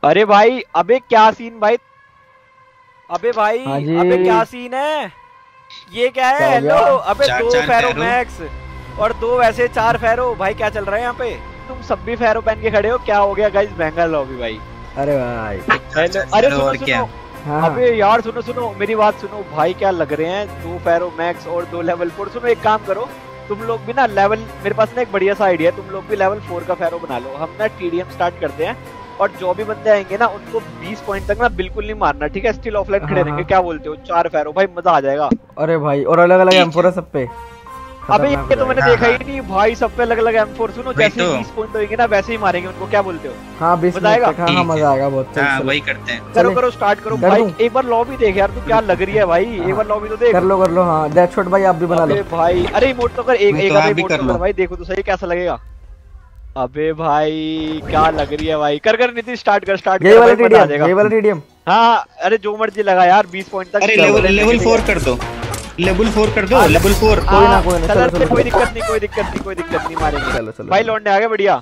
अरे भाई अबे क्या सीन भाई। अबे भाई हाँ जी। अबे क्या सीन है। ये क्या है। क्या हो हेलो गया? अबे चार दो चार फेरो फेरो। मैक्स और दो वैसे 4 फेरो। भाई क्या चल रहा है यहाँ पे। तुम सब भी फेरो पहन के खड़े हो। क्या हो गया गाइस। बेंगल लॉबी भाई। अरे भाई। हेलो अरे सुनो और क्या? सुनो। हाँ अबे यार सुनो सुनो मेरी बात सुनो भाई। क्या लग रहे हैं 2 फेरो मैक्स और 2 लेवल 4। सुनो एक काम करो तुम लोग भी ना लेवल, मेरे पास ना एक बढ़िया सा आइडिया है। तुम लोग भी लेवल 4 का फेरो बना लो। हम ना टीडीएम स्टार्ट करते हैं और जो भी बंदे आएंगे ना उनको 20 पॉइंट तक ना बिल्कुल नहीं मारना, ठीक है। स्टिल ऑफलाइन खड़े हाँ, रहेंगे। हाँ। क्या बोलते हो। 4 फेरो भाई मजा आ जाएगा। अरे भाई और अलग अलग M4 है सब पे। अबे खतरनाक ये हो तो मैंने जाएगा। देखा ही नहीं भाई। सब पे अलग अलग M4। सुनो वही जैसे ही तो। 20 पॉइंट होंगे ना वैसे ही मारेंगे उनको। क्या बोलते हो। हाँ 20 मजा आएगा? मिनट तक। हाँ हाँ मजा आएगा बहुत। हाँ चलो वही करते हैं। करो चले। करो स्टार्ट करो कर भाई। दूं? एक बार लॉबी देख यार तू क्या लग रही है भाई। एक बार लॉबी तो देख। कर लो हाँ। डेथ शॉट भाई आप भी बना लो। अबे भाई अरे इमोट तो कर। एक नहीं एक तो आधा आप भी इमोट कर तो लो। कर भाई। देखो तो सही कैसा लगेगा। अबे भाई क्या लग रही है भाई। कर कर नीति स्टार्ट कर यही कर वाला भाई मजा आ TDM जाएगा। यही वाला TDM। हाँ अरे जो मर्जी लगा यार 20 पॉइंट तक। अरे क्या लेवल बोले, लेवल ठीक 4 है। कर दो। लेवल 4 कर दो। हाँ, लेवल 4। कोई ना, कोई ना, चलो चलो, चलो, कोई चलो। दिक्कत नहीं कोई दिक्कत नहीं कोई दिक्कत नहीं मारेंगे। चलो, चलो, भाई चलो। लौंडे आ गए बढ़िया।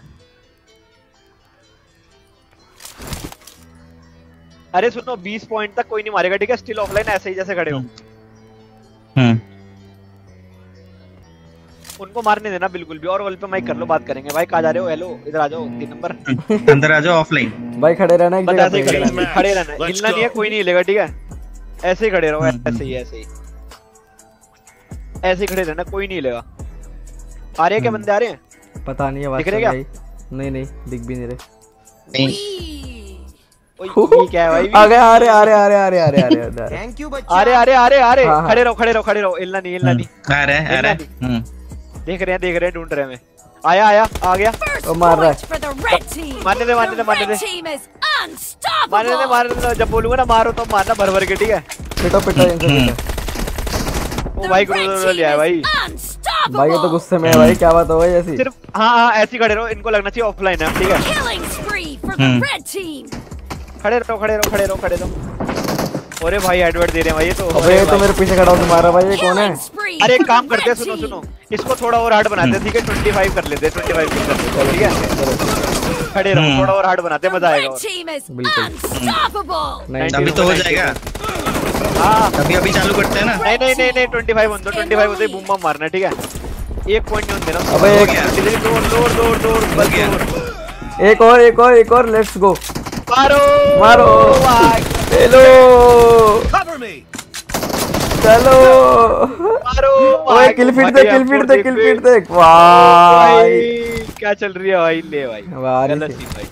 अरे सुनो 20 पॉइंट तक कोई नहीं मारेगा, ठीक है। स्टिल ऑफलाइन ऐसे ही जैसे खड़े हो। उनको मारने देना बिल्कुल भी। और वॉल पे माइक कर लो बात करेंगे। भाई कहाँ जा रहे हो। हेलो इधर आ जाओ 3 नंबर। अंदर आ जाओ ऑफलाइन। भाई खड़े रहना एक बस जगह ऐसे ही पे। खड़े रहना हिलना नहीं है। कोई नहीं हिलेगा, ठीक है। ऐसे ही खड़े रहो। ऐसे ही ऐसे ही ऐसे ही खड़े रहना। कोई नहीं हिलेगा। आ रहे हैं क्या बंदे। आ रहे हैं। पता नहीं आवाज दिख रहे सुन क्या? रही। नहीं दिख भी नहीं रहे। ओए ये क्या है भाई। आ गए आ रहे आ रहे आ रहे आ रहे आ रहे आ रहे आ रहे। थैंक यू बच्चा। आ रहे हाँ, हाँ। खड़े रहो खड़े रहो खड़े रहो। हिलना नहीं हिलना नहीं। आ रहा है। देख रहे हैं ढूंढ रहे हैं। आया आया आ गया। वो मार रहा है। मारने दे मारने दे मारने दे मारने दे मारने दे। जब बोलूंगा ना मारो तो मारना भर भर के, ठीक है। पिटो पिटो इनसे पिटो। ओ भाई ग्रोजर लिया है भाई। भाई ये तो गुस्से में है भाई। क्या बात हो गई ऐसी। सिर्फ हाँ ऐसे ही खड़े रहो। इनको लगना चाहिए ऑफलाइन है, ठीक है। खड़े रहो। अरे भाई एडवर्ड दे रहे हैं भाई ये तो। अबे ये तो मेरे पीछे खड़ा होकर मार रहा भाई। ये कौन है। अरे एक काम करते हैं सुनो इसको थोड़ा और हार्ड बनाते हैं, ठीक है। 25 कर लेते हैं। 25 कर लेते हैं, ठीक है। खड़े रहो थोड़ा और हार्ड बनाते हैं। मजा आएगा और। बिल्कुल। अभी तो हो जाएगा। हाँ अभी चालू करते हैं ना। नहीं 25 होने दो। 25 होते ही बूम बम मारना, ठीक है। एक पॉइंट नहीं होने देना। अबे हो गया। दौड़ एक और लेट्स गो। मारो भाई। हेलो चलो। मारो ओए भाई। किल फीड देख भाई। भाई क्या चल रही है भाई। ले भाई वाह रे गलत से। सीन भाई।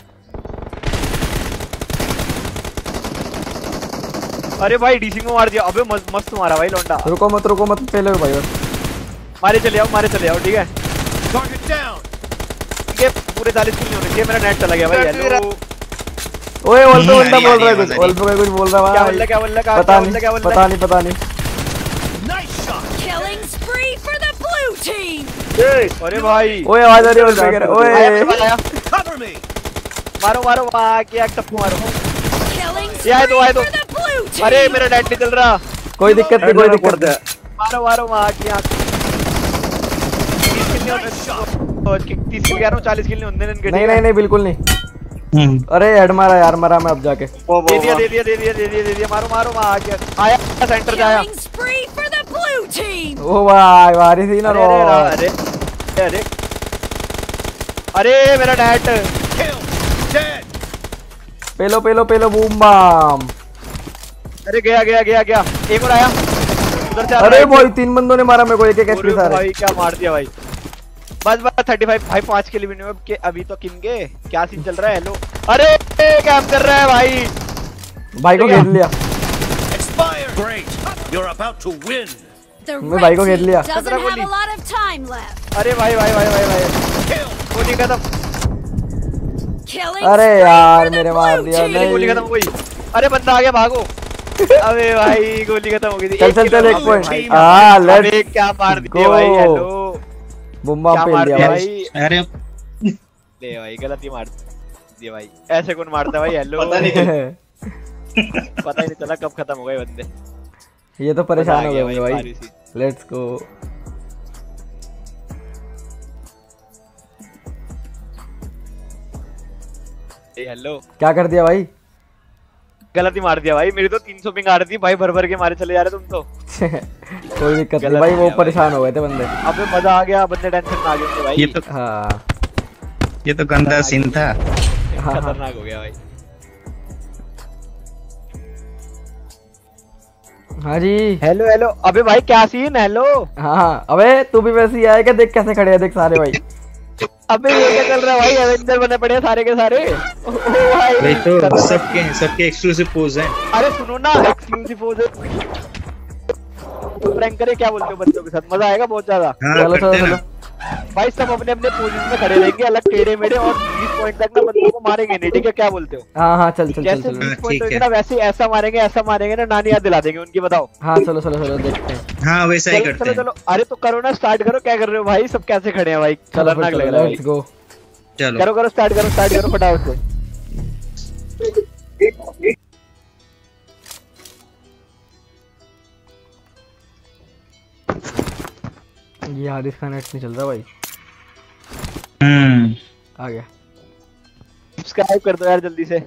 अरे भाई डीसी को मार दिया। अबे मस्त मारा भाई लौंडा। रुको मत पहले भाई बस। मारे चले आओ, ठीक है। ठीक है पूरे 40 किल नहीं होने चाहिए। मेरा नेट चला गया भाई। हेलो ओए वॉल पे बंदा आ रही बोल रहा है है, कुछ। वॉल पे कोई कुछ बोल रहा है क्या भाई। बोल रहा पता नहीं। अरे भाई ओए आवाज आ रही है वॉल पे। ओए आया। मारो वाह क्या सबको मारो। ये आए दो। अरे मेरा नेट नहीं चल रहा। कोई दिक्कत नहीं। मारो वाह क्या 30 किल नहीं होने। 30 किल कह रहा हूं 40 किल नहीं होने इनके। नहीं बिल्कुल नहीं। अरे हेड मारा यार। मरा मैं अब जाके। दे दिया। मारो वाह क्या आया। सेंटर से आया। ओ भाई वारी थी ना। अरे मेरा नेट। पेलो बूम बम। अरे गया। एक और आया उधर से। अरे भाई 3 बंदों ने मारा मेरे को। एक एचपी सारे। भाई क्या मार दिया भाई। बस 35 भाई 5 के लिए भी अभी तो किनके क्या सीन चल रहा है। हेलो अरे क्या कर रहा है भाई को घेर लिया। मैं भाई को घेर लिया। अरे भाई गोली खत्म। अरे यार मेरे मार दिया। गोली खत्म हो गई। अरे बंदा आ गया भागो। अबे भाई गोली खत्म हो गई थी। चल 1 पॉइंट। हां लेट्स क्या मार दिया भाई। हेलो बूम बम पे लिया भाई। अरे ले भाई गलती मार दिया भाई। ऐसे कौन मारता भाई। हेलो पता ही नहीं चला कब खत्म हो गए बंदे। ये तो परेशान हो गए भाई। Let's go. हेलो क्या कर दिया भाई। गलत ही मार दिया भाई, मेरी तो 300 पिंग आ रही थी भाई, भर भर के मारे चले जा रहे तुम तो। कोई दिक्कत नहीं भाई, वो परेशान हो गए थे बंदे। अबे मजा आ गया, बंदे टेंशन में आ गए थे भाई। ये तो गंदा सीन था। खतरनाक हो गया भाई। हाँ जी हेलो हेलो, अबे भाई क्या सीन, हेलो। हाँ अबे तू भी वैसे ही आएगा, देख कैसे खड़े हैं देख सारे भाई। अबे ये क्या चल रहा है भाई, एवेंजर बने पड़े हैं सारे के सारे। ओ भाई तो सबके एक्सक्लूसिव पोज हैं। अरे सुनो ना, एक्सक्लूसिव पोज है। प्रैंक करे, क्या बोलते हो बंदों के साथ, मजा आएगा बहुत ज्यादा। चलो चलो चलो भाई सब अपने अपने पोजीशन में खड़े रहेंगे, अलग टेढ़े मेढ़े, और 20 पॉइंट तक ना बंदों को मारेंगे नहीं, ठीक है, क्या बोलते हो? हाँ हाँ चल चल जैसे चल 20 पॉइंट होंगे ना, वैसे ऐसा मारेंगे ना, नानी याद दिला देंगे उनकी, बताओ। हाँ चलो चलो चलो देखते हैं। हाँ वैसा ही करते हैं। चलो अरे तो करो ना, स्टार्ट करो, क्या कर रहे हो भाई, सब कैसे खड़े हैं भाई, खतरनाक लग रहा है। लेट्स गो, चलो करो स्टार्ट करो फटाफट से। ये हारिस का नेट नहीं चल रहा भाई। आ गया। सब्सक्राइब कर दो यार जल्दी से।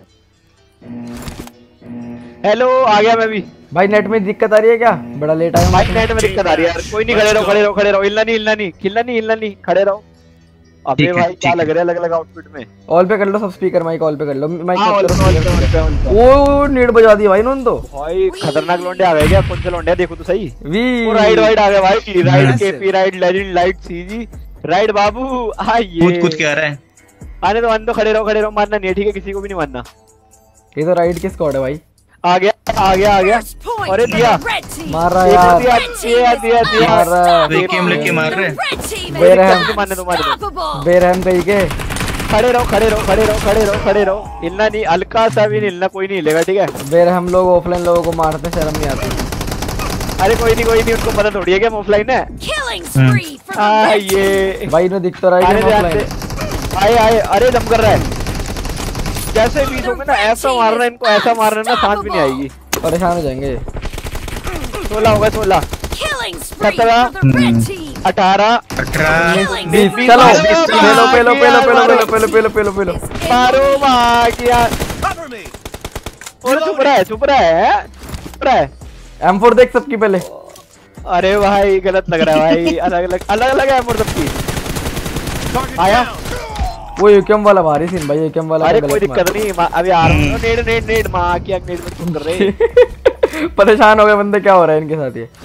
हेलो, आ गया मैं भी। भाई नेट में दिक्कत आ रही है क्या? बड़ा लेट आया भाई नेट में दिक्कत आ रही है यार, कोई नहीं, खड़े रहो, हिलना नहीं, खड़े रहो। अबे भाई क्या लग रहा है अलग अलग आउटफिट में। ऑल पे कर लो सब स्पीकर, माइक ऑल पे कर लो, माइक ऑल पे। ओ नीड बजा दी भाई इन्होंने तो। भाई खतरनाक लौंडे आ गए क्या, कौन से लौंडे देखो तो सही। वी वो राइड आ गया भाई, ride KP, ride legend, light CG, ride बाबू आइए। कूद के आ रहा है। आने तो खड़े रहो, मारना नहीं है, ठीक है, किसी को भी नहीं मारना। ये तो राइड की स्क्वाड है भाई। आ गया। अरे दिया, मार रहा यार, दिया मार रहा, गेम लेके मार रहे। बेरहम कहीं के। खड़े रहो, हिलना नहीं, हल्का सा भी नहीं हिलना, कोई नहीं हिलेगा, ठीक है। बेरहम लोग ऑफलाइन लोगों को मारते, शर्म नहीं आती। अरे कोई नहीं, उनको पता थोड़ी है कि हम ऑफलाइन है। ये भाई इन्हें दिख तो रहा है ऑफलाइन। आए, अरे दम कर रहा है। जैसे भी होंगे ना, ऐसा मारना इनको, ऐसा मारना ना, सांस भी नहीं आएगी, परेशान हो जाएंगे। 16 होगा, 16 17 18 20 चलो पेलो। मारो मागिया। और चुप रहा है। M4 देख सबकी पहले। अरे भाई गलत लग रहा है भाई, अलग है M4 सबकी। आया वो यूकेम वाला भारी सीन भाई, यूकेम वाला। अरे कोई दिक्कत नहीं, अभी आ रहा हूँ। नेड माँ की नेड में तुम कर रहे। परेशान हो गए बंदे, क्या हो रहा है इनके साथ ये।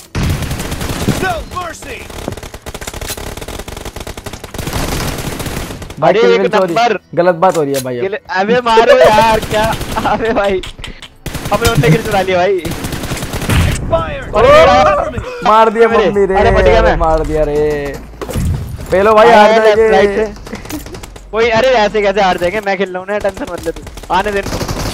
भाई एक नंबर गलत बात हो रही है भाई। अबे मारो यार, क्या अबे भाई हमने उनने किल चुरा लिया भाई। मार दिया मम्मी रे, मार दिया रे। पेलो भाई हार जाएंगे। कोई अरे ऐसे कैसे हार जाएंगे, मैं खेल रहा हूँ ना, टेंशन मत ले तू, आने दे।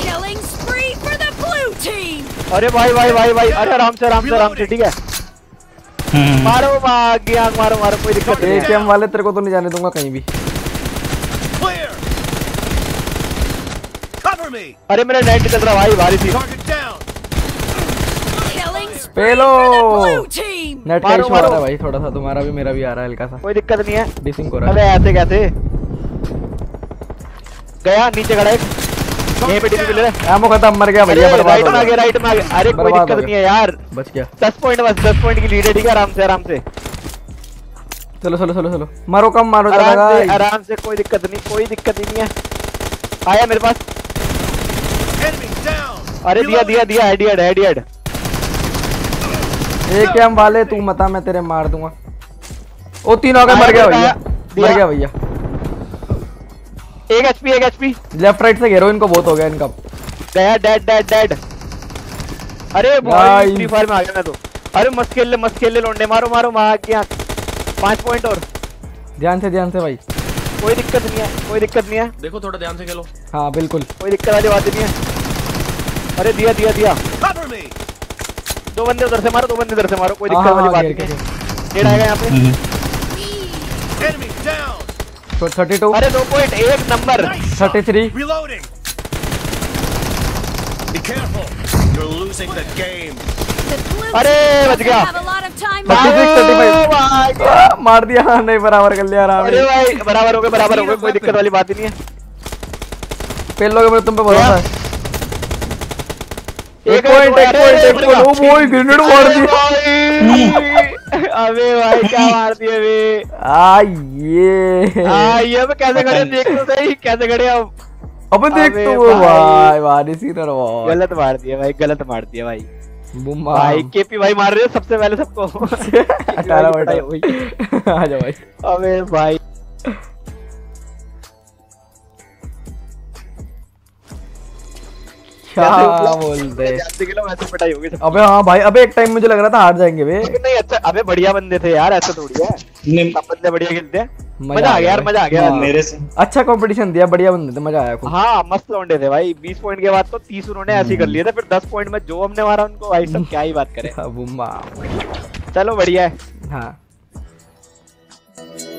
अरे भाई अरे आराम से, ठीक है। मारो मारो, कोई दिक्कत नहीं। एकेएम वाले तेरे को तो नहीं जाने दूंगा कहीं भी। अरे मेरा नेट चल रहा भाई, भारी थी। पेलो नेट का इशू आ रहा है भाई थोड़ा सा, तुम्हारा भी मेरा भी आ रहा है हल्का सा। कोई दिक्कत नहीं है, डिसिंग हो रहा है। अबे ऐसे कैसे गया, नीचे खड़ा है, यहीं पे डिसिंग ले रहा है। एमो खत्म, मर गया भैया, राइट में आ गया। अरे कोई दिक्कत नहीं है यार, बच गया। 10 पॉइंट बस, 10 पॉइंट की लीड है, ठीक है, आराम से। चलो मारो, कम मारो, आराम से, कोई दिक्कत नहीं है। आया मेरे पास। अरे दिया हेड। एकेएम वाले तू मता, मैं तेरे मार दूंगा। ओ 3 हो गए, मर गया भैया। एक एचपी। लेफ्ट राइट से घेरो इनको, बहुत हो गया इनका। गया, डेड। अरे भाई फ्री फायर में आ गया मैं तो। अरे मस्त खेल ले लौंडे, मारो मार के 5 पॉइंट और। ध्यान से भाई, कोई दिक्कत नहीं है। देखो थोड़ा ध्यान से खेलो। हाँ बिल्कुल, कोई दिक्कत वाली बात नहीं है। अरे दिया। 2 बंदे उधर से मारो, कोई दिक्कत वाली बात नहीं है। नेड आएगा यहाँ पे। 32। अरे 2 पॉइंट, 1 नंबर। 33। अरे बच गया। 35। मार दिया, नहीं बराबर कर लिया आराम। अरे भाई बराबर हो गए, कोई दिक्कत वाली बात ही नहीं है। पेल लोगे, मेरे तुम पे भरोसा है। एक पॉइंट ओ भाई ग्रेनेड मार दिया। अबे भाई क्या मार दिए बे। ये अब कैसे खड़े देख तो सही कैसे खड़े अब। अबे देख तो भाई भारी सीनर भाई। गलत मार दिया भाई गलत मार दिया भाई। बुम्मा भाई केपी भाई मार रहे हो सबसे पहले सबको। 18 मिनट आ जा भाई। अबे भाई क्या बोलते वैसे पिटाई होगी। अबे हाँ भाई अबे एक टाइम मुझे लग रहा था हार जाएंगे वे। नहीं अच्छा अबे बढ़िया बंदे थे यार ऐसा थोड़ी है। सब बंदे बढ़िया खेलते हैं। मजा आ गया यार मजा आ गया मेरे से। अच्छा कंपटीशन दिया बढ़िया बंदे थे मजा आया खूब। हाँ मस्त लौंडे थे भाई। 20 पॉइंट के बाद तो 30 उन्होंने ऐसे ही कर लिए थे। फिर 10 पॉइंट में जो हमने मारा उनको भाई सब क्या ही बात करें। बुम्मा चलो बढ़िया है। हाँ